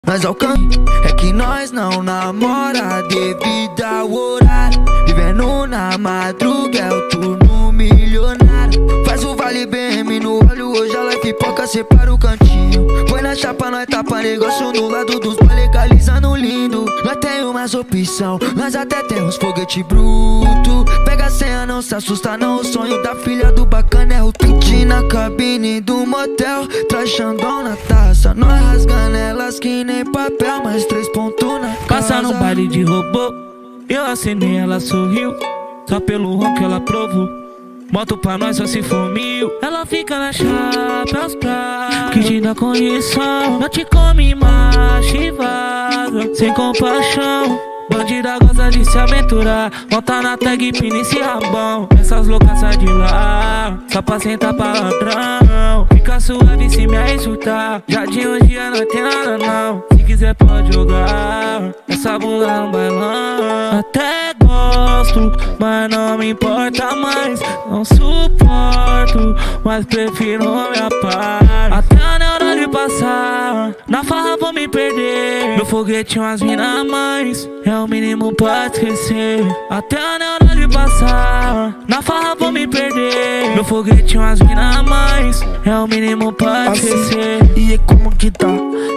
Nós alcançamos, é que nós não namora devido ao horário. Vivendo na madruga, é o turno milionário. Faz o vale BM no olho, hoje ela pipoca, separa o cantinho. Põe na chapa, nós tapa negócio no lado dos boy, legalizando lindo. Nós tem umas opção, nós até temos foguete bruto. Pega a senha, não se assusta não, o sonho da filha do bacana é o tente na cabine do motel. Traz Xandão na taça, nós rasgando elas que nem papel, mais 3 pontos na casa. Passa no baile de robô, eu acenei, ela sorriu. Só pelo ronco ela provou. Moto pra nós só se for 1000. Ela fica na chapa, aos pratos, que te dá condição. Não te come macho e vaza, sem compaixão. Bandida gosta de se aventurar, volta na tag, pina esse rabão. Essas loucas sai de lá, só pra sentar pra ladrão. Fica suave se me insultar, já de hoje não tem nada não. Se quiser pode jogar, essa bunda é um bailão. Até gosto, mas não me importa mais. Não suporto, mas prefiro minha paz. Até na hora de passar, na farra vou me perder. No foguete umas mina mais, é o mínimo pra esquecer. Até na hora de passar, na farra vou me perder. No foguete umas mina mais, é o mínimo pra esquecer. E como que tá?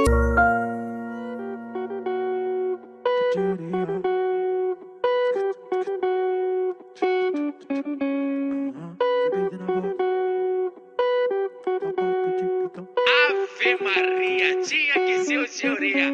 Ave Maria, tinha que ser o senhoria.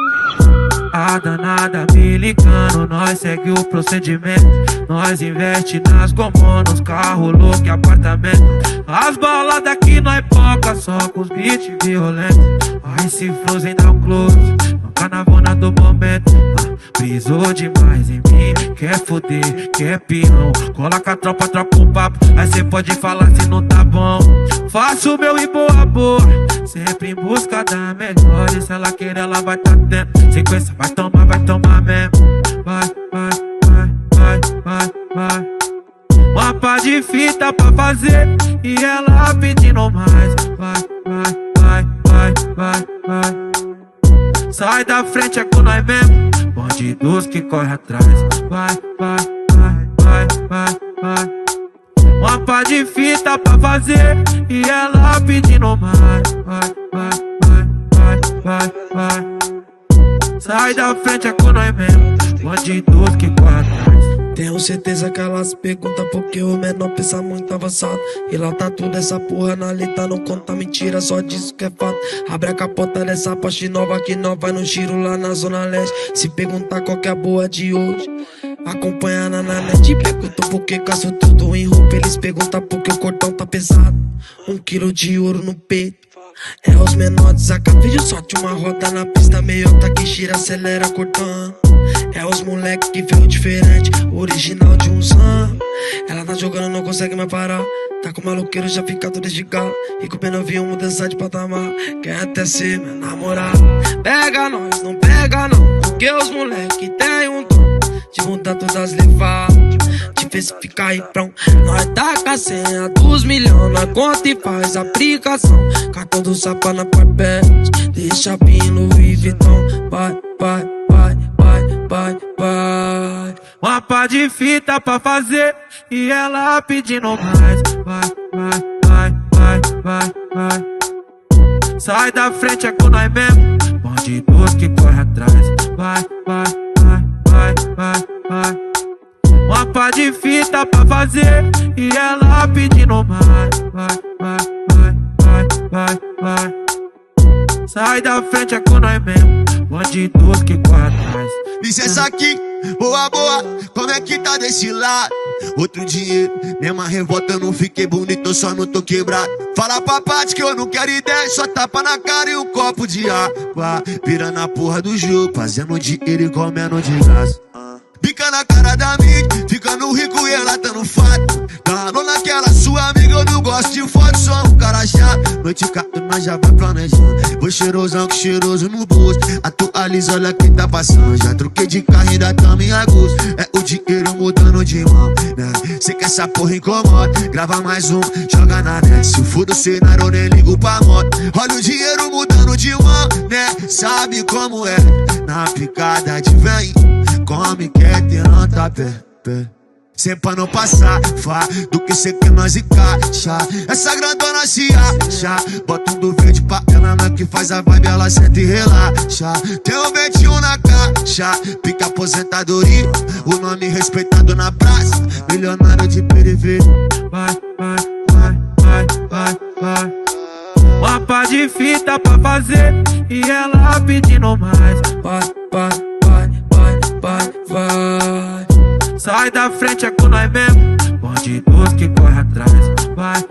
A danada me ligando, nós segue o procedimento. Nós investe nas gomos, nos carros loucos e apartamento. As baladas aqui nós poca, só com os beats violentos. Aí se Frozen dá um close, no carnavona do momento. Brisou demais em mim, quer foder, quer peão. Coloca a tropa, troca um papo, aí cê pode falar se não tá bom. Faço o meu e boa boa, sempre em busca da melhor. E se ela querer, ela vai tá tendo. Sequência, vai tomar mesmo. Vai, vai, vai, vai, vai, vai. Uma pá de fita pra fazer e ela pedindo mais. Vai, vai, vai, vai, vai, vai. Sai da frente, é com nós mesmo. Bandidos que corre atrás. Vai, vai, vai, vai, vai, vai. Uma pá de fita pra fazer e ela pedindo mais. Vai, vai, vai, vai, vai, vai. Sai da frente, é com nós mesmo. Bandidos que corre atrás. Tenho certeza que elas perguntam porque o menor pensa muito avançado. E lá tá tudo essa porra na letra, não conta mentira, só diz que é fato. Abre a capota dessa Porsche nova que nós vai no giro lá na zona leste. Se perguntar qual que é a boa de hoje, acompanha na net. Perguntam por que gasto tudo em roupa, eles perguntam por que o cordão tá pesado. 1 quilo de ouro no peito, é os menores saca vídeo, sorte uma roda na pista, meiota que gira, acelera cortando. É os moleque que veio diferente, original de um sam. Ela tá jogando, não consegue mais parar. Tá com maloqueiro, já fica tudo de galo. E com o novinho, mudança de patamar. Quer até ser meu namorado. Pega nós, não pega não, porque os moleque tem um dom de mudar todas as levadas, de ver se fica aí pronto. Nós taca a senha dos milhões, nós conta e faz aplicação. Cartão do Sapa na Parpete, deixa pino Louis Vuitton. Vai, vai, vai, vai, vai, vai. Uma pá de fita pra fazer e ela pedindo mais. Vai, vai, vai, vai, vai, vai. Sai da frente, é com nós mesmo. Bandidos que corre atrás. Vai, vai, vai, vai, vai, vai. Uma pá de fita pra fazer e ela pedindo mais. Vai, vai, vai, vai, vai, vai. Sai da frente, é com nós mesmo. Bandidos que corre atrás. Licença aqui, boa, boa, como é que tá desse lado? Outro dinheiro, mesma revolta, eu não fiquei bonito, eu só não tô quebrado. Fala pra parte que eu não quero ideia, só tapa na cara e um copo de água. Pirando a porra do jogo, fazendo dinheiro igual menor de graça. Pica na cara da mídia, ficando rico e relatando fato. Danou naquela sua amiga, eu não gosto de foto, só um cara chato. Noite cata, nós já vai planejando. Vou cheirosão que cheiroso no bolso. Atualiza, olha quem tá passando. Já troquei de carro, ainda tamo em agosto. É o dinheiro mudando de mão, né? Cê que essa porra incomoda, grava mais um, joga na net. Se for do cenário, eu nem ligo pra moto. Olha o dinheiro mudando de mão, né? Sabe como é? Na picada de vem, come quer ter anta pé. Cê pra não passar, fá, do que cê quer nós encaixa. Essa grandona se acha, bota um do verde pra ela, na que faz a vibe, ela senta e relaxa. Tem um 21 na caixa, pica aposentadoria, o nome respeitado na praça, milionário de periferia. Vai. Uma pá de fita pra fazer e ela pedindo mais. Vai. Sai da frente, é com nós mesmo, bandidos que corre atrás. Vai.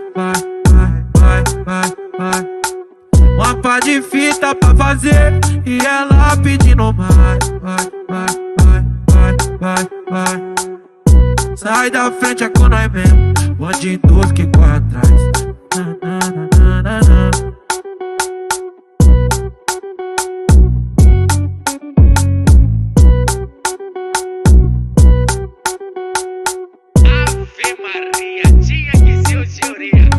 Uma pá de fita pra fazer e ela pedindo mais. Vai. Sai da frente, é com nós mesmo, bandidos que corre atrás. Maria, tinha que ser o Joria.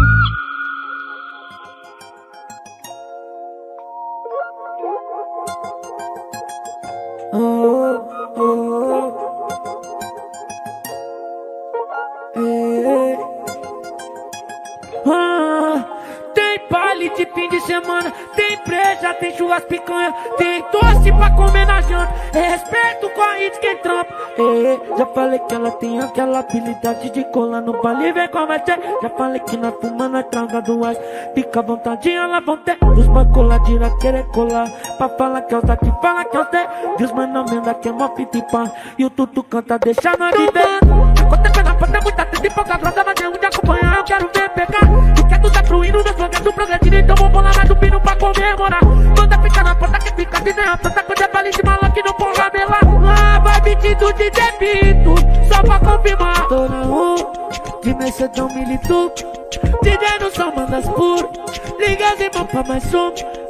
Tem baile de fim de semana, tem breja, tem churrasco, picanha, tem doce pra comer na janta. Respeito com a hit quem trampa. Já falei que ela tem aquela habilidade de colar no baile, vem converter. Já falei que nós fumando, nós traga do ar. Fica à vontade, ela vão ter. Os bancos lá de querer colar, pra falar que é os daqui, fala que é os de. Deus manda menda que é mó fita e pá, e o tutu canta, deixa nós viver. Acontecendo na porta, muita treta e pouca grossa, mas tem um de acompanhar, eu quero ver pegar. Tu quer tu tá fluindo, meus progressos progredindo, então vou bolar mais do pino pra comemorar. Manda ficar na porta que fica de nem a planta, quando é baile de mala que não porra melar. Vai metido de debito, só pra confirmar. Tô na rua, de Mercedão Milituco, DJ no som manda as puras, liga as irmãos pra mais som.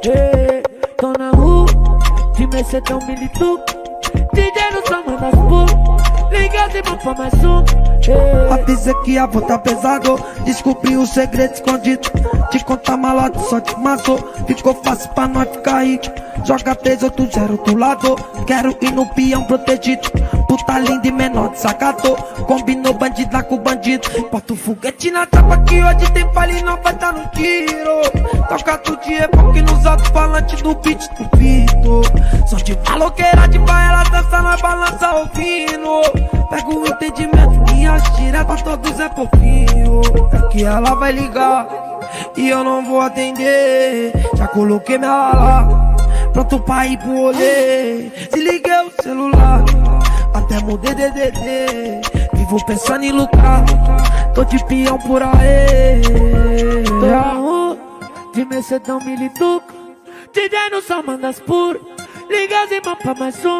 Tô na rua, de Mercedão Milituco, DJ no som manda as puras, liga as irmãos pra mais som. Avisa que ia voltar pesado, descobri o segredo escondido. Te contar malote, só te maçou. Ficou fácil pra nós ficar rico. Joga 3-8-0 do lado. Quero ir no peão protegido. Puta linda e menor de sacador. Combinou bandido lá com bandido. Bota o foguete na trapa que hoje tem palha e não vai dar no tiro. Toca tudo de época nos alto-falantes do beat do Pito. Só te falou que era de baia, ela dança na balança ouvindo. Pega o entendimento, minhas tiras pra todos é fofinho. É que ela vai ligar e eu não vou atender. Já coloquei minha lá, pronto pra ir pro rolê. Desliguei o celular, até mudei DDD. Vivo pensando em lucrar, tô de peão por aí. Tô na rua, de Mercedão Milituco, DJ no som manda as puras, liga as irmãs pra mais som.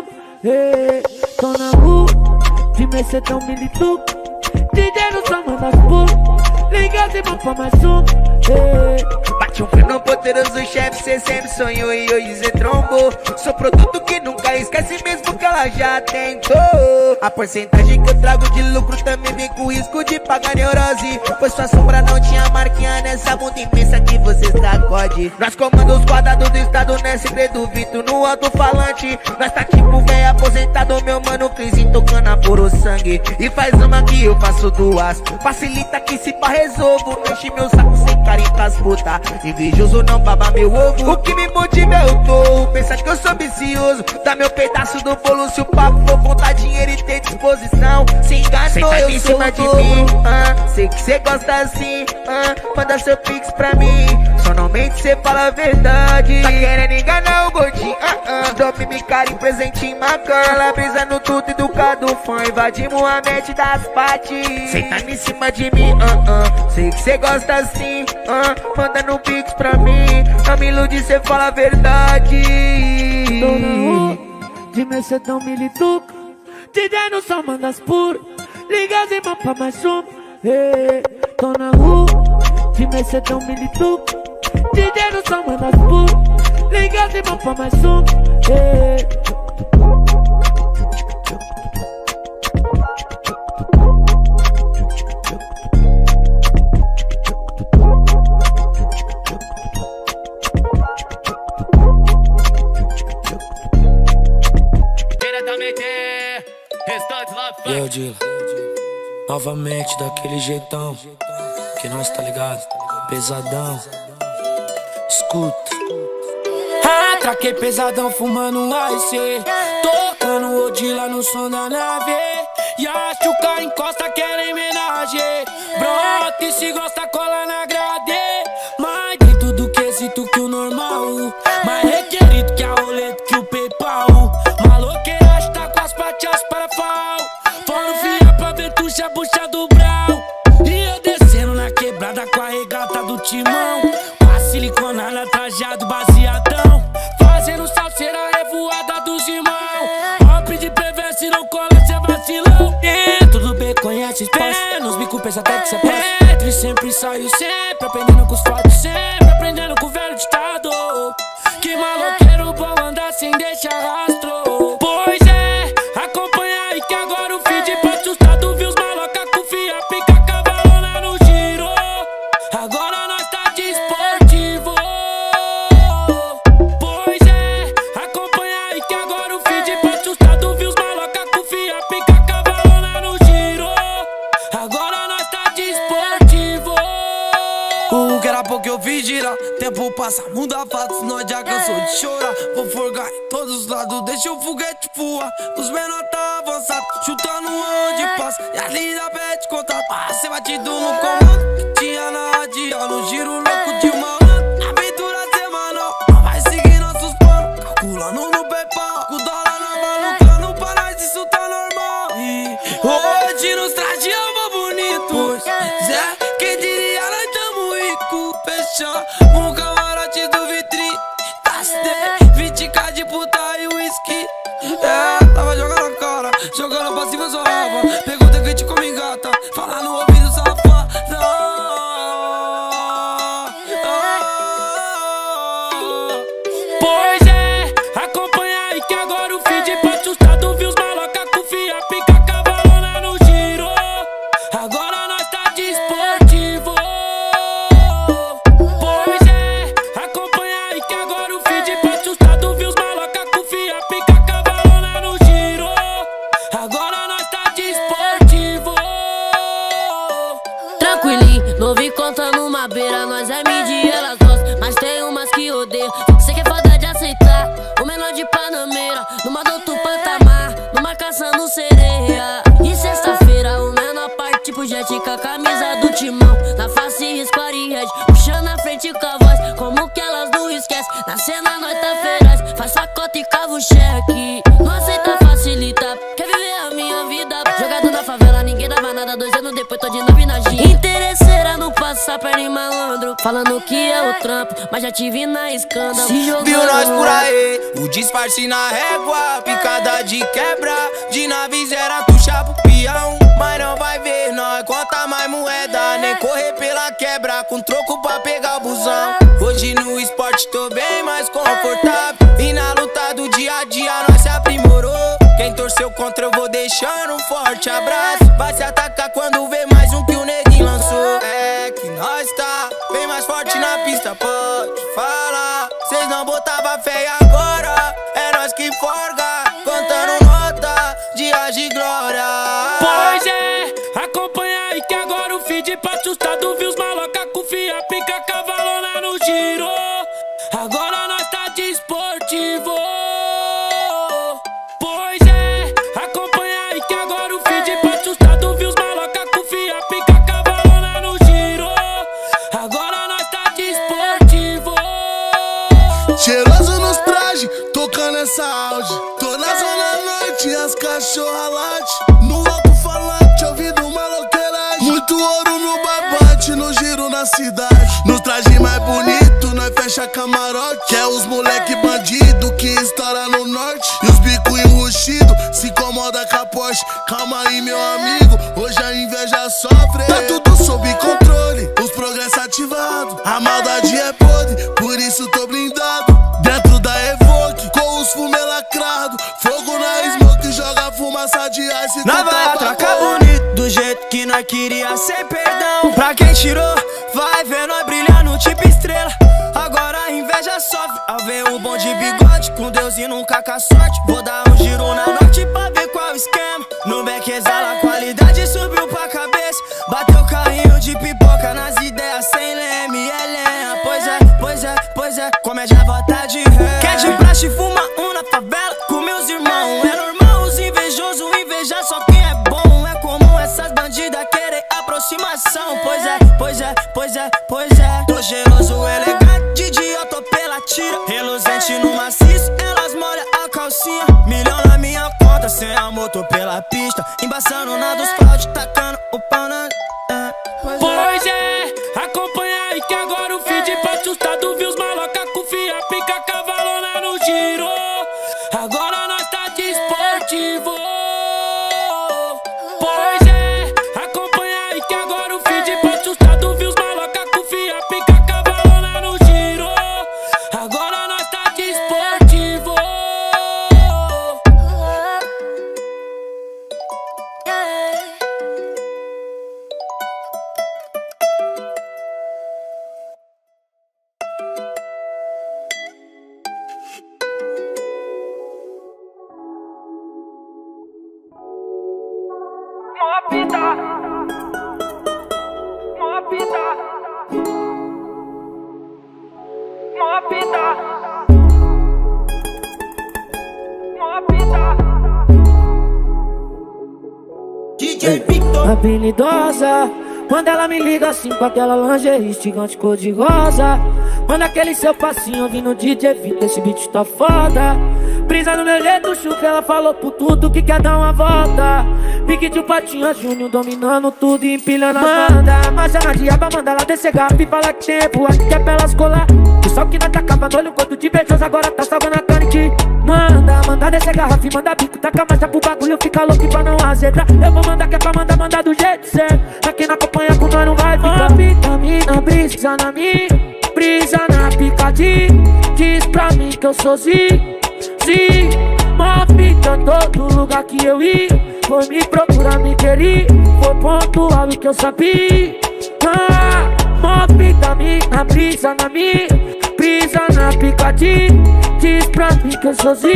Tô na rua, de Mercedão Milituco, DJ no som manda as puras, liga as irmãs pra mais som. Bate um pé no poderoso chefe, cê sempre sonhou e hoje cê trombou. Sou produto que nunca esquece mesmo que ela já tentou. A porcentagem que eu trago de lucro também vem com risco de pagar neurose. Pois sua sombra não tinha marquinha nessa bunda imensa que você sacode. Nós comanda os quadrados do estado, não é segredo, Vito no alto-falante. Nós tá tipo velho aposentado, meu mano Crisinho tocando a puro sangue. E faz uma que eu faço duas, facilita que se pá resolvo. Não enche meu saco sem carinho pras puta, invejoso não baba meu ovo. O que me motiva é o touro, pensa que eu sou vicioso. Dá meu pedaço do bolo se o papo for contar dinheiro e ter disposição. Se enganou, eu em cima de mim, sei que cê gosta assim, manda seu pix pra mim. Só não mente, cê fala a verdade. Tá querendo enganar o gordinho, Dope me cara e presente em Macan. Ela brisa no tudo educado, fã invadimos a mente das partes. Cê tá em cima de mim, sei que cê gosta assim, manda no pix pra mim. Não me ilude, cê fala a verdade. Tô na rua, de Mercedão Milituco, DJ no som manda as puras. Liga as irmãs pra mais uma. Tô na rua, de Mercedão Milituca. DJ no som manda as puras. Liga as irmãs pra mais uma. E aí, Dila, novamente daquele jeitão que nós tá ligado, pesadão. Escuta. Traquei pesadão fumando um AIC, tocando o Dila no som da nave. E acho que o cara encosta, querem homenagem. Brota e se gosta, cola na grade. Mais dentro do quesito que o normal, mais requerido que a roleta, que o PayPal. Maloqueira tá com as patas para fal. Fora fia pra ventuxa, bucha do brau. E eu descendo na quebrada com a regata do timão, com a siliconada, trajado, baseadão. Fazendo salseira, revoada dos irmãos. Hop de PV, se não cola, cê vacilão. Dentro do B conhece espaço, nos bico pensa até que cê passa. Entre sempre saio sempre, aprendendo com os fatos, sempre aprendendo com o velho ditado. Que maloqueiro bom andar sem deixar rastro. Pois é, acompanha aí que agora o feed pra assustado. Viu os maloca com fia, pica, cavalona no giro. Agora nós tá de esportivo. Pois é, acompanha aí que agora o feed pra assustado. Viu os maloca com fia, pica, cavalona no giro. Agora nós tá de esportivo. Que era pouco eu vi girar. Tempo passa, muda fatos, nós já cansou de chorar. Vou forgar em todos os lados, deixa o foguete voar. Os menor tá avançado, chutando onde passa. E a linda pede contato, ser batido no comando. Que tinha na radial, no giro louco de malandro. Aventura semanal, vai seguir nossos planos. Calculando no PayPal, com o dólar na mão, lucrando pra nós, isso tá normal. E hoje nos traje alma bonito. Pois é, quem diria nós tamo rico. Fechar um camarote do vitrine, gastei 20k de puta e whisky. Tava jogando a cara, jogando pra cima zorrava. Pegou o decrete como engata, fala no ouvido safado. Pois é, acompanha aí que agora o feed pra assustado. Viu os maloca com fia, pica, cavalona no giro. Agora nós tá de esportivo. Pois é, acompanha aí que agora o feed pra assustado. Viu os maloca com fia, pica, cavalona no giro. Agora nós tá de esportivo. Tranquilinho, novo e contando uma beira. Nós é mid, elas gostam, mas tem umas que odeiam. Cê que é foda de aceitar, o menor de Panameira, numa do outro patamar, numa caçando sereia. E sexta-feira o menor parte tipo jet com a camisa do timão. Na face square red, puxando a frente com a voz, como que elas não esquecem. Na cena nós tá feroz, faz facota e cava o cheque. Não aceita facilitar, quer viver a minha vida. Jogado na favela, ninguém dava nada. 2 anos depois tô de nave na ginha. Interesseira não passa perna em malandro, falando que é o trampo, mas já te vi na escândalo. Viu nós por aí, o disfarce na régua, picada de quebra, de nave zero tuxa pro peão. Mas não vai ver nós conta mais moeda, nem correr pela quebra com troco pra pegar o busão. Hoje no esporte tô bem mais confortável, e na luta do dia a dia nós se aprimorou. Quem torceu contra eu vou deixando um forte abraço. Vai se atacar quando vê mais um que o neguinho lançou. É que nós tá bem mais forte na pista, pode falar. Cês não botava fé e agora é nós que forga, contando nota, dias de glória. Pois é, acompanha aí que agora o feed pra assustado. Viu os maloca com fia, pica, cavalona no giro. Agora nós tá de esportivo. Pois é, acompanha aí que agora o feed pra assustado. Viu os maloca com fia, pica, cavalona no giro. Agora nós tá de esportivo. Cheiroso nos trajes, tocando essa auge. Tô na zona norte, as cachorra late. No alto-falante, ouvindo maloqueiragem. Muito ouro no barbante, no giro na cidade. Nos trajes mais bonito, nós fecha camarote. Que é os moleque bandido que estoura no norte. E os bico enrustido, se incomoda com a porta. Porsche. Calma aí, meu amigo, hoje a inveja sofre. Tá tudo sob controle, os progressos ativados. A maldade é podre, por isso tô blindado. Dentro da Evoque, com os fumê lacrado. Fogo na smoke, joga fumaça de ice. Nós vai atracar bonito, do jeito que nós queria, sem perdão. Pra quem tirou, vai ver nós brilhar no tipo estrela. Agora a inveja sofre ao ver o bom de bigode, com Deus e nunca com a sorte. Vou dar um giro na noite pra ver qual o esquema. No beck exala a qualidade, subiu pra cabeça. Bateu carrinho de pipoca nas ideias sem leme, é lenha. Pois é, comédia volta de ré. Quer de praxe, fuma na favela com meus irmãos. É normal os invejosos invejar só quem é bom. É comum essas bandidas querer aproximação. Pois é, tô cheiroso, elegante, de dia eu tô pela tira. Reluzente no maciço, elas molham a calcinha. Milhão na minha conta, sem amor tô pela pista. Embaçando na dos fraude, tacando o pau na... Pois é, acompanha aí que agora o feed pra assustado viu os maloca com fia, pica cavalona no giro. Agora nós tá de esportivo. Pois é, acompanha aí que agora o feed pra assustado viu os maloca com fia, pica cavalona no giro. Agora nós tá de esportivo. DJ Victor. Habilidosa, quando ela me liga assim com aquela lingerie gigante cor de rosa. Manda aquele seu passinho ouvindo DJ Victor, esse beat tá foda. Brisa no meu jeito, chuca, ela falou por tudo que quer dar uma volta. Pique de Patinha Júnior, dominando tudo e empilhando as bandas. Marcha na diaba, manda ela descer garrafa e fala que tempo, acho que é pra elas colar. O sol que nós tá cavando, olha o quanto de beijoso, agora tá salvando a carne que manda descer garrafa e manda bico. Taca marcha pro bagulho, fica louco pra não azedar. Eu vou mandar que é pra mandar do jeito certo. Pra quem não acompanha com nós não vai ficar. Vitamina, brisa na minha, brisa na picadinha. Diz pra mim que eu sou mó fita em todo lugar que eu ia. Foi me procurar, me querer. Foi pontual e que eu sabia. Mó fita minha, brisa na minha, brisa na picadinha. Diz pra mim que eu sou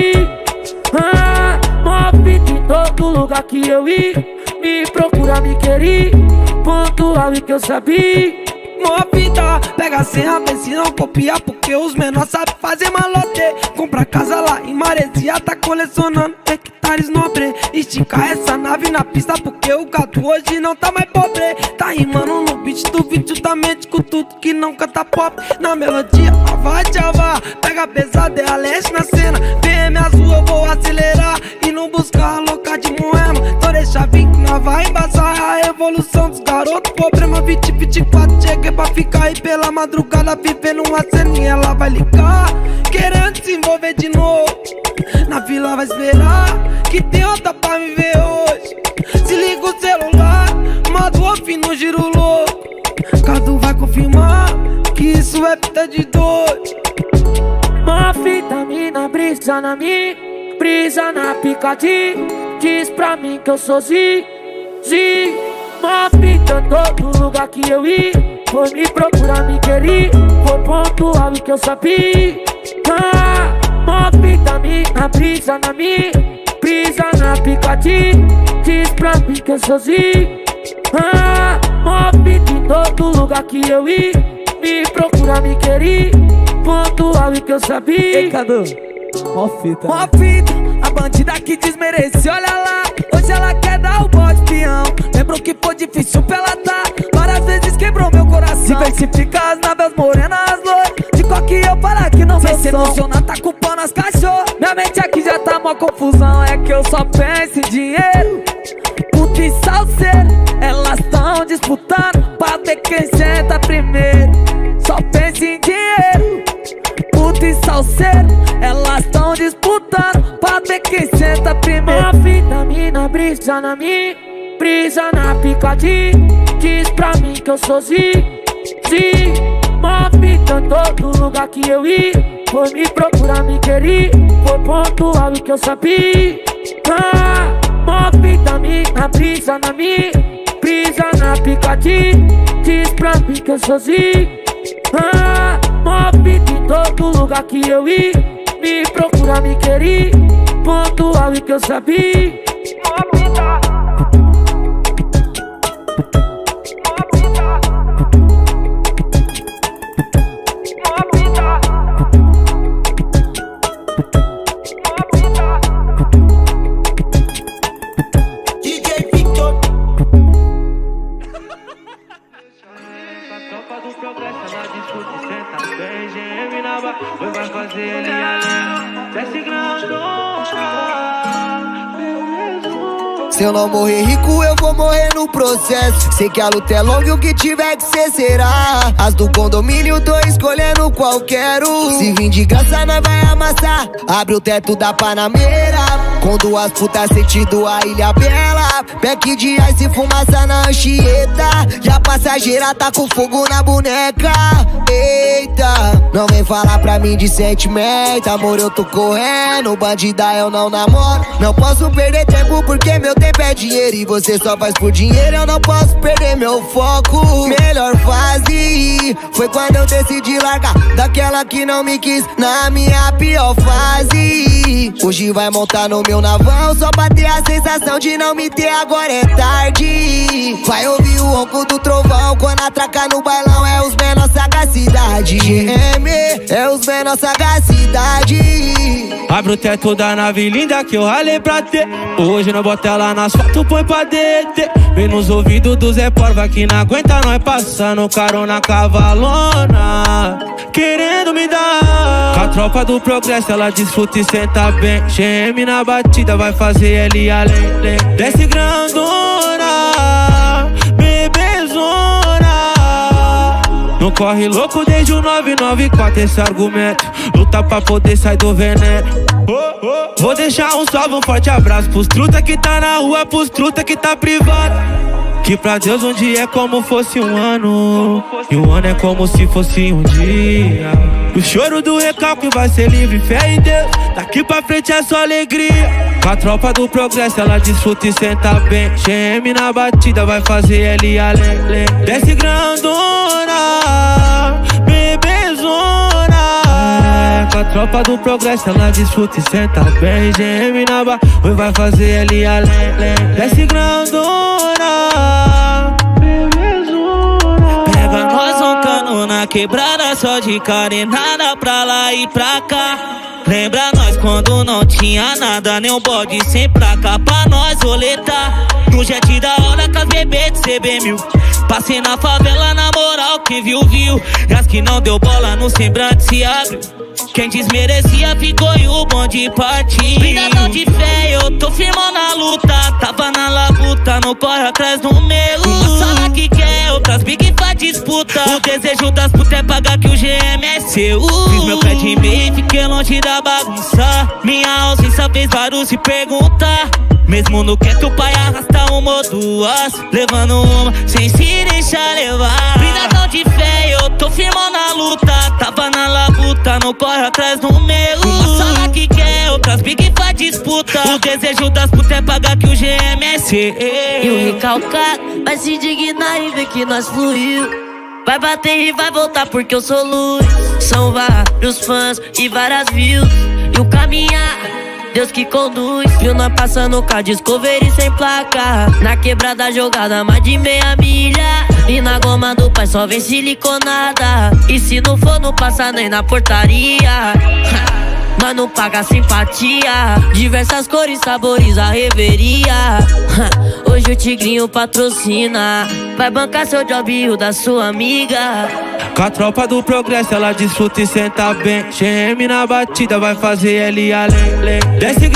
mó fita em todo lugar que eu ia. Me procurar, me querer. Pontual e que eu sabia. Mó fita, pega a senha, vê se não copia, porque os menores sabem fazer malote. Compra casa lá em Maresia, tá colecionando hectares nobre. Estica essa nave na pista, porque o gato hoje não tá mais pobre. Tá rimando no beat do vídeo justamente com tudo que não canta pop. Na melodia, vai tchava, pega pesado, é a leste na cena. VM azul, eu vou acelerar e não buscar a louca de Moema. Então deixa vir que nós vai embaçar a evolução dos garotos. Problema 2024, cheguei pra ficar e pela madrugada vivendo uma ceninha. Ela vai ligar, querendo se envolver de novo. Na vila vai esperar, que tem outra pra me ver hoje. Se liga o celular, modo off no giro louco. Cadu vai confirmar que isso é fita de dois. Mó fita mina, brisa na minha, brisa na picadinha. Diz pra mim que eu sou mó fita em todo lugar que eu ia. Foi me procurar, me querer. Foi pontual e que eu sabia. Mó fita minha, brisa na minha, brisa na picadinha. Diz pra mim que eu sou mó fita em todo lugar que eu ia. Me procurar, me querer. Pontual e que eu sabia. Ei, Cadu, mó fita. Mó fita, a bandida que desmerece, olha lá. Hoje ela quer dar o bote peão. Lembrou que foi difícil pra ela dar. Várias vezes quebrou meu coração. Diversifica as naves morenas loiras. De qual que eu falar que não vai se emocionar, tá culpando as cachorras. Minha mente aqui já tá mó confusão. É que eu só penso em dinheiro. Puta e salseiro, elas tão disputando pra ver quem senta primeiro. Só penso em dinheiro. Puta e salseiro, elas tão disputando pra pra ver quem senta primeiro. A vitamina brisa na mim, brisa na picadinha. Diz pra mim que eu sou Zi. Move todo lugar que eu ia. Foi me procurar, me querer. Foi pontual o que eu sabia. Move vitamina brisa na mim, brisa na picadinha. Diz pra mim que eu sou Zi. Move de todo lugar que eu ia. Me procurar, me querer. Pontual o que eu sabia. Vai fazer ele além, desce grandona. Se eu não morrer rico, eu vou morrer no processo. Sei que a luta é longa e o que tiver que ser será. As do condomínio tô escolhendo qual quero. Se vir de graça, nós vai amassar. Abre o teto da Panameira, com duas putas sentido a Ilha Bela. Pack de ice, fumaça na Anchieta. E a passageira tá com fogo na boneca. Eita, não vem falar pra mim de sentimento. Amor, eu tô correndo, bandida eu não namoro. Não posso perder tempo porque meu tempo é dinheiro e você só faz por dinheiro. Eu não posso perder meu foco. Melhor fase foi quando eu decidi largar daquela que não me quis na minha pior fase. Hoje vai montar no meu navão só pra ter a sensação de não me ter. Agora é tarde. Vai ouvir o ronco do trovão quando atracar no bailão. É os menor sagacidade. GM é os menor sagacidade. Abre o teto da nave linda que eu ralei pra ter. Hoje não bota ela nas fotos, põe pra DT. Vem nos ouvidos do Zé Porva que não aguenta nós passando carona cavalona, querendo me dar. Com a tropa do progresso ela desfruta e senta bem. GM na batida vai fazer ele além. Desce grandona, bebezona. Não corre louco desde o 994 esse argumento. Luta pra poder sair do veneno. Vou deixar um salve, um forte abraço pros truta que tá na rua, pros truta que tá privado. Que pra Deus um dia é como fosse um ano, e um ano é como se fosse um dia. O choro do recalque vai ser livre, fé em Deus. Daqui pra frente é só alegria. Com a tropa do progresso ela desfruta e senta bem. GM na batida vai fazer ele além. Desce grandona, bebezona. Com a tropa do progresso ela desfruta e senta bem. GM na batida vai fazer ele além. Desce grandona, bebezona. Pega nós roncando na quebrada só de carenada pra lá e pra cá. Lembra nós quando não tinha nada, nem um bode sem placa pra nós roletar. No jet da hora com as bebês de CB1000. Passei na favela na moral, quem viu, viu. E as que não deu bola no semblante se abriu. Quem desmerecia ficou e o bonde partiu. Brigadão de fé, eu tô firmão na luta. Tava na labuta, não corre atrás do meu. Uma sala que quer, outras big faz disputa. O desejo das putas é pagar que o GM é seu. Fiz meu pé de meio, fiquei longe da bagunça. Minha ausência fez vários se perguntar. Mesmo no quieto, o pai arrasta uma ou duas, levando uma sem se deixar levar. Brigadão de fé, eu tô firmão na luta. Tava na labuta, não corre atrás do meu. Uma sala que quer, outras big faz disputa. O desejo das putas é pagar que o GM é seu. E o recalcado vai se indignar e ver que nós fluiu. Vai bater e vai voltar porque eu sou luz. São vários fãs e várias views. E o caminhar, Deus que conduz. Viu nós passando com a Discovery sem placa. Na quebrada jogada mais de meia milha. E na goma do pai só vem siliconada. E se não for não passa nem na portaria. Nós não paga simpatia. Diversas cores, sabores, a reveria. Hoje o Tigrinho patrocina. Vai bancar seu job e o da sua amiga. Com a tropa do progresso ela desfruta e senta bem. GM na batida vai fazer ele além. Desce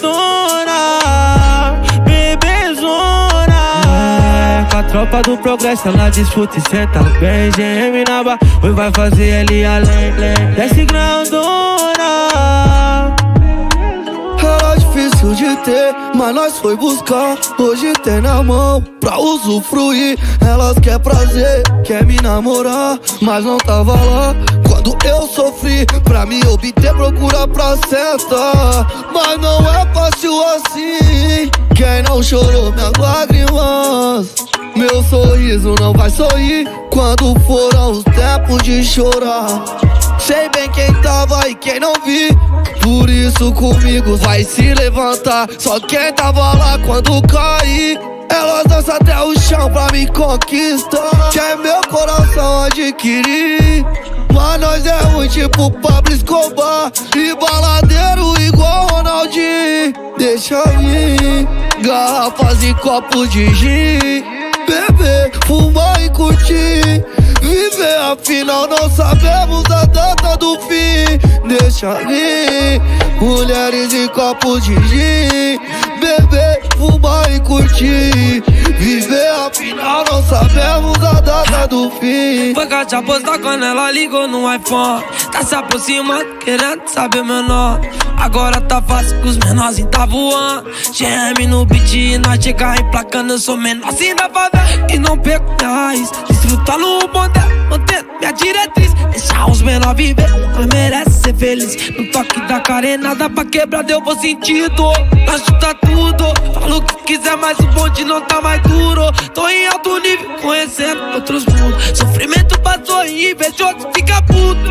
grandona, bebezona. Com a tropa do progresso ela desfruta e senta bem. GM na batida vai fazer ele além. Desce grandona. fácil de ter, mas nós foi buscar. Hoje tem na mão pra usufruir. Elas quer prazer, quer me namorar, mas não tava lá quando eu sofri. Pra me obter procura pra sentar, mas não é fácil assim. Quem não chorou minhas lágrimas, meu sorriso não vai sorrir quando foram os tempos de chorar. Sei bem quem tava e quem não vi, por isso comigo vai se levantar. Só quem tava lá quando caí, elas dançam até o chão pra me conquistar. Quer meu coração adquirir, mas nós é ruim tipo Pablo Escobar e baladeiro igual Ronaldinho. Deixa vir garrafas e copos de gin, beber, fumar e curtir, viver, afinal não sabemos a data do fim. Deixa vir mulheres e copos de gin, beber, fumar e curtir, viver, afinal não sabemos a data do fim. Foi caixa postar quando ela ligou no iPhone, tá se aproximando, querendo saber meu nome. Agora tá fácil que os menorzinhos tá voando. GM no beat e nós chega emplacando. Eu sou menorzinho da favela e não perco minha raiz. Desfrutar no bonde, mantendo minha diretriz. Deixar os menor viver, mas merece ser feliz. No toque da carenada pra quebrar eu vou sentir dor. Nós chuta tudo, falo o que quiser, mas o bonde não tá mais duro. Tô em alto nível, conhecendo outros mundos. Sofrimento passou e em vez de outro fica puto.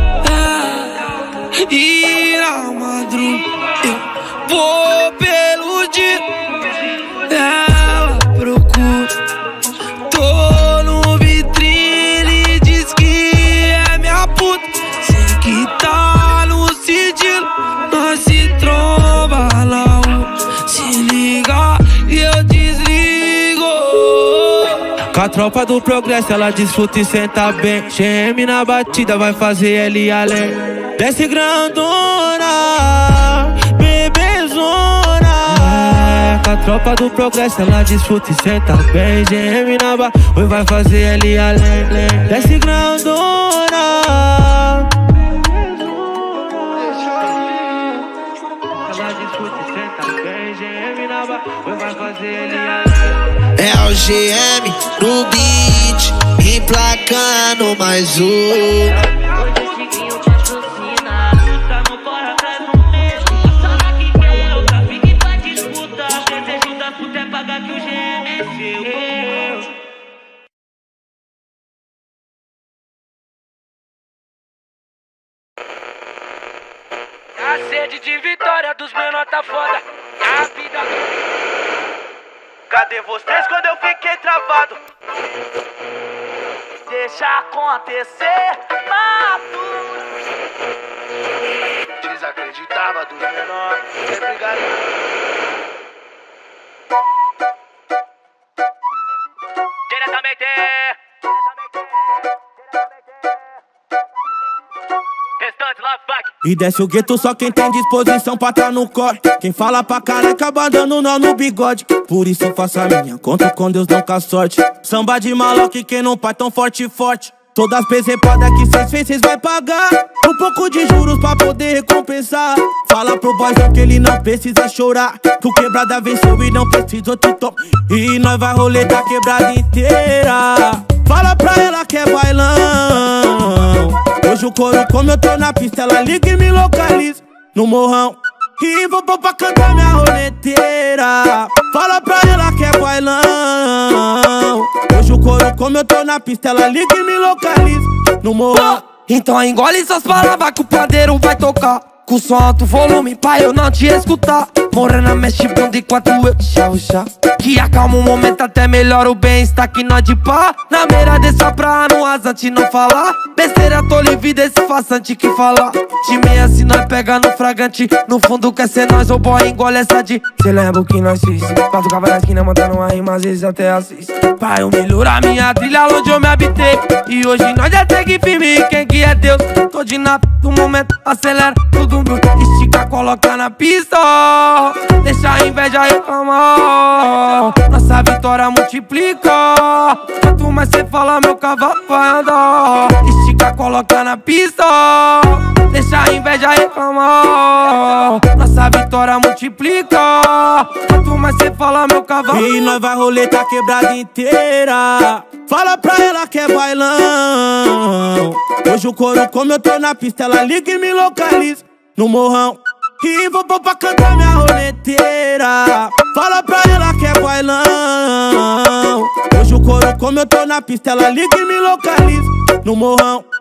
E na madruga eu vou pelo dia, ela procura. Tô no vitrine, diz que é minha puta. Sei que tá no sigilo, nós se tromba na rua. Se liga e eu desligo. Com a tropa do progresso ela desfruta e senta bem. GM na batida vai fazer ele além. Desce grandona, bebezona. Com a tropa do progresso ela desfruta e senta bem. GM na ba, hoje vai fazer ele além. Desce grandona, ela desfruta e senta bem. GM na ba, hoje vai fazer ele além. É o GM no beat, emplacando mais um. A sede de vitória dos menor tá foda. A vida. Cadê vocês quando eu fiquei travado? Deixa acontecer, mato. Desacreditava dos menor, sempre galinha. Diretamente. E desce o gueto só quem tem disposição pra tá no corre. Quem fala pra careca, abandona o nó no bigode. Por isso faça a minha conta com Deus, não com a sorte. Samba de maloca e quem não pai tão forte, forte. Todas as presepadas que cês fez, cês vai pagar um pouco de juros pra poder recompensar. Fala pro boyzão que ele não precisa chorar, que o quebrada venceu e não precisa outro top. E nós vai roletar a quebrada inteira. Fala pra ela que é bailão. Hoje o coro, como eu tô na pista, ela liga e me localiza no morrão. E vou pôr pra cantar minha roleteira. Fala pra ela que é bailão. Hoje o coro, como eu tô na pista, ela liga e me localiza no morrão. Então engole essas palavras que o padeiro vai tocar. Com som alto volume pra eu não te escutar. Morena mexe bunda enquanto eu deixa o chá, que acalma um momento, até melhora o bem-estar que nós de pá. Na beira dessa praia, no rasante não falar besteira, tô livre desse façante que fala. De meia se nós pega no fragante, no fundo quer ser nós, o boy engole essa de. Cê lembra o que nós fiz? Passo cava na esquina, matando uma rima, às vezes até assiste. Pra eu melhorar minha trilha onde eu me habitei. E hoje nós já segue firme, quem que é Deus? Tô de nap, do momento, acelera tudo meu. Estica, coloca na pista, deixa a inveja reclamar. Nossa vitória multiplica, quanto mais cê fala meu cavalo vai andar. Estica, coloca na pista, deixa a inveja reclamar. nossa vitória multiplica. Quanto mais cê fala, meu cavalo. E nós vai roleta a quebrada inteira. Fala pra ela que é bailão. Hoje o coro, como eu tô na pista, ela liga e me localiza no morrão. E vou pôr pra cantar minha roleteira. Fala pra ela que é bailão. Hoje o coro, como eu tô na pista, ela liga e me localiza no morrão.